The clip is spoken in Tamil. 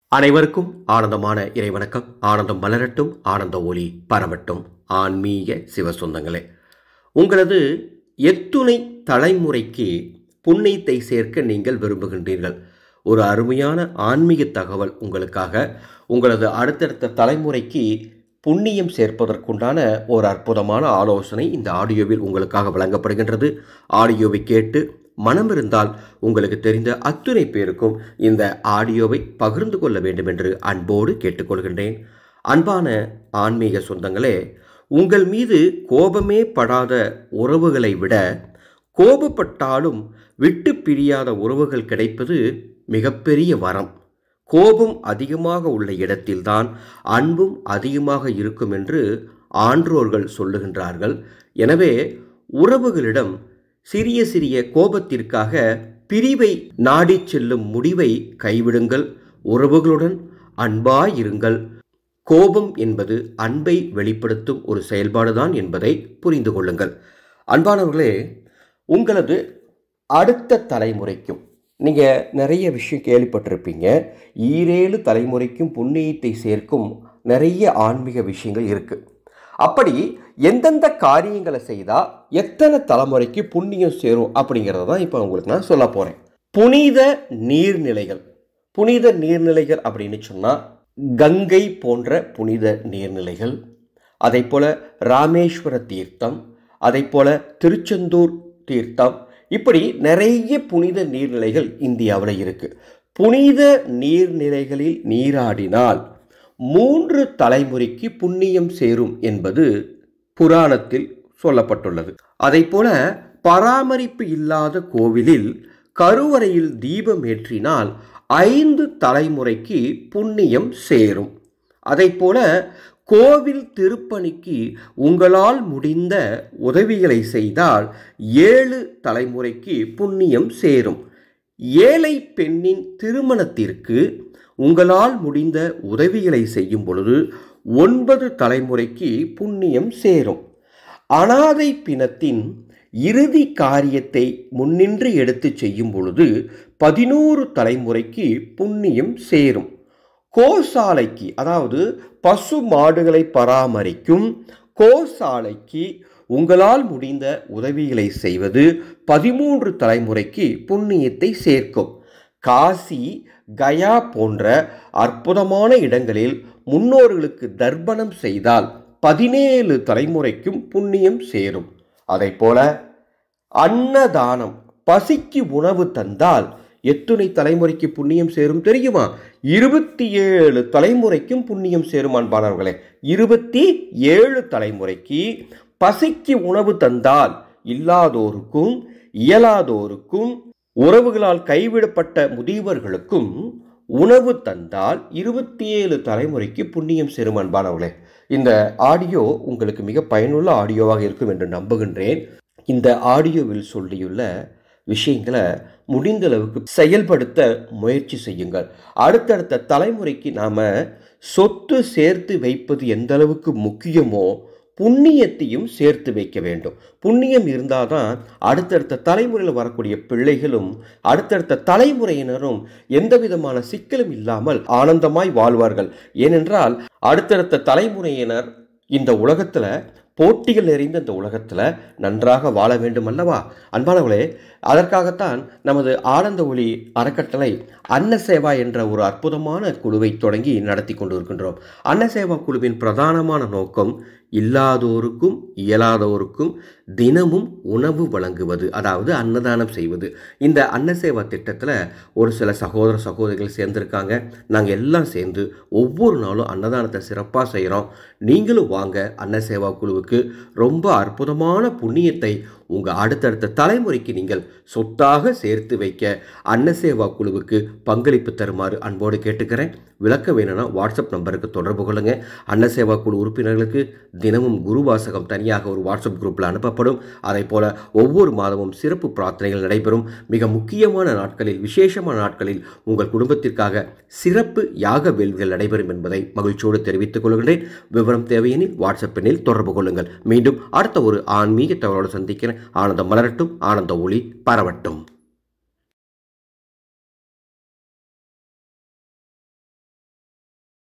அனைவருக்கும் ஆனந்தமான இறைவணக்கம். ஆனந்தம் மலரட்டும், ஆனந்த ஒளி பரவட்டும். ஆன்மீக சிவசொந்தங்களே, உங்களது எத்துணை தலைமுறைக்கு புண்ணியத்தை சேர்க்க நீங்கள் விரும்புகின்றீர்கள்? ஒரு அருமையான ஆன்மீக தகவல் உங்களுக்காக. உங்களது அடுத்தடுத்த தலைமுறைக்கு புண்ணியம் சேர்ப்பதற்குண்டான ஒரு அற்புதமான ஆலோசனை இந்த ஆடியோவில் உங்களுக்காக வழங்கப்படுகின்றது. ஆடியோவை கேட்டு மனம் இருந்தால் உங்களுக்கு தெரிந்த அத்துணை பேருக்கும் இந்த ஆடியோவை பகிர்ந்து கொள்ள வேண்டும் என்று அன்போடு கேட்டுக்கொள்கின்றேன். அன்பான ஆன்மீக சொந்தங்களே, உங்கள் மீது கோபமே படாத உறவுகளை விட கோபப்பட்டாலும் விட்டு பிரியாத உறவுகள் கிடைப்பது மிகப்பெரிய வரம். கோபம் அதிகமாக உள்ள இடத்தில்தான் அன்பும் அதிகமாக இருக்கும் என்று ஆன்றோர்கள் சொல்லுகின்றார்கள். எனவே உறவுகளிடம் சிறிய சிறிய கோபத்திற்காக பிரிவை நாடிச் செல்லும் முடிவை கைவிடுங்கள். உறவுகளுடன் அன்பாயிருங்கள். கோபம் என்பது அன்பை வெளிப்படுத்தும் ஒரு செயல்பாடுதான் என்பதை புரிந்து கொள்ளுங்கள். அன்பானவர்களே, உங்களது அடுத்த தலைமுறைக்கும் நீங்கள் நிறைய விஷயம் கேள்விப்பட்டிருப்பீங்க. 7 தலைமுறைக்கும் புண்ணியத்தை சேர்க்கும் நிறைய ஆன்மீக விஷயங்கள் இருக்குது. அப்படி எந்தெந்த காரியங்களை செய்தால் எத்தனை தலைமுறைக்கு புண்ணியம் சேரும் அப்படிங்கிறத தான் இப்போ உங்களுக்கு நான் சொல்ல போகிறேன். புனித நீர்நிலைகள். புனித நீர்நிலைகள் அப்படின்னு சொன்னால் கங்கை போன்ற புனித நீர்நிலைகள், அதை போல் ராமேஸ்வர தீர்த்தம், அதை போல் திருச்செந்தூர் தீர்த்தம், இப்படி நிறைய புனித நீர்நிலைகள் இந்தியாவில் இருக்குது. புனித நீர்நிலைகளில் நீராடினால் 3 தலைமுறைக்கு புண்ணியம் சேரும் என்பது புராணத்தில் சொல்லப்பட்டுள்ளது. அதை போல பராமரிப்பு இல்லாத கோவிலில் கருவறையில் தீபம் ஏற்றினால் 5 தலைமுறைக்கு புண்ணியம் சேரும். அதை போல கோவில் திருப்பணிக்கு உங்களால் முடிந்த உதவிகளை செய்தால் 7 தலைமுறைக்கு புண்ணியம் சேரும். ஏழை பெண்ணின் திருமணத்திற்கு உங்களால் முடிந்த உதவிகளை செய்யும் பொழுது 9 தலைமுறைக்கு புண்ணியம் சேரும். அனாதை பிணத்தின் இறுதி காரியத்தை முன்னின்று எடுத்து செய்யும் பொழுது 11 தலைமுறைக்கு புண்ணியம் சேரும். கோசாலைக்கு, அதாவது பசு மாடுகளை பராமரிக்கும் கோசாலைக்கு உங்களால் முடிந்த உதவிகளை செய்வது 13 தலைமுறைக்கு புண்ணியத்தை சேர்க்கும். காசி, கயா போன்ற அற்புதமான இடங்களில் முன்னோர்களுக்கு தர்ப்பணம் செய்தால் 17 தலைமுறைக்கும் புண்ணியம் சேரும். அதை போல அன்னதானம், பசிக்கு உணவு தந்தால் எத்துணை தலைமுறைக்கு புண்ணியம் சேரும் தெரியுமா? 27 தலைமுறைக்கும் புண்ணியம் சேரும். அன்பானவர்களே, 27 தலைமுறைக்கு பசிக்கு உணவு தந்தால் இல்லாதோருக்கும் இயலாதோருக்கும் உறவுகளால் கைவிடப்பட்ட முதியவர்களுக்கும் உணவு தந்தால் 27 தலைமுறைக்கு புண்ணியம் சேரும். அன்பானவர்களே, இந்த ஆடியோ உங்களுக்கு மிக பயனுள்ள ஆடியோவாக இருக்கும் என்று நம்புகின்றேன். இந்த ஆடியோவில் சொல்லியுள்ள விஷயங்களை முடிந்தளவுக்கு செயல்படுத்த முயற்சி செய்யுங்கள். அடுத்தடுத்த தலைமுறைக்கு நாம் சொத்து சேர்த்து வைப்பது எந்த அளவுக்கு முக்கியமோ புண்ணியத்தையும் சேர்த்து வைக்க வேண்டும். புண்ணியம் இருந்தால் தான் அடுத்தடுத்த தலைமுறையில் வரக்கூடிய பிள்ளைகளும் அடுத்தடுத்த தலைமுறையினரும் எந்த விதமான சிக்கலும் இல்லாமல் ஆனந்தமாய் வாழ்வார்கள். ஏனென்றால் அடுத்தடுத்த தலைமுறையினர் இந்த உலகத்தில், போட்டிகள் நிறைந்த இந்த உலகத்தில் நன்றாக வாழ வேண்டும் அல்லவா? அன்பானவர்களே, அதற்காகத்தான் நமது ஆனந்த ஒளி அறக்கட்டளை அன்னசேவா என்ற ஒரு அற்புதமான குழுவை தொடங்கி நடத்தி கொண்டு இருக்கின்றோம். அன்னசேவா குழுவின் பிரதானமான நோக்கம் இல்லாதோருக்கும் இயலாதோருக்கும் தினமும் உணவு வழங்குவது, அதாவது அன்னதானம் செய்வது. இந்த அன்னசேவா திட்டத்தில் ஒரு சில சகோதர சகோதரிகள் சேர்ந்திருக்காங்க. நாங்கள் எல்லாம் சேர்ந்து ஒவ்வொரு நாளும் அன்னதானத்தை சிறப்பாக செய்கிறோம். நீங்களும் வாங்க அன்னசேவா குழுவுக்கு. ரொம்ப அற்புதமான புண்ணியத்தை உங்கள் அடுத்தடுத்த தலைமுறைக்கு நீங்கள் சொத்தாக சேர்த்து வைக்க அன்னசேவா குழுவுக்கு பங்களிப்பு தருமாறு அன்போடு கேட்டுக்கிறேன். விளக்கம் வேணும்னா வாட்ஸ்அப் நம்பருக்கு தொடர்பு கொள்ளுங்க. அன்னசேவா குழு உறுப்பினர்களுக்கு தினமும் குரு வாசகம் தனியாக ஒரு வாட்ஸ்அப் குரூப்பில் அனுப்பப்படும். அதை போல ஒவ்வொரு மாதமும் சிறப்பு பிரார்த்தனைகள் நடைபெறும். மிக முக்கியமான நாட்களில், விசேஷமான நாட்களில் உங்கள் குடும்பத்திற்காக சிறப்பு யாக வேள்விகள் நடைபெறும் என்பதை மகிழ்ச்சியோடு தெரிவித்துக் கொள்கின்றேன். விவரம் தேவையெனில் வாட்ஸ்அப் எண்ணில் தொடர்பு கொள்ளுங்கள். மீண்டும் அடுத்த ஒரு ஆன்மீக தகவலோடு சந்திக்கிறேன். ஆனந்தம் மலரட்டும், ஆனந்த ஒளி பரவட்டும்.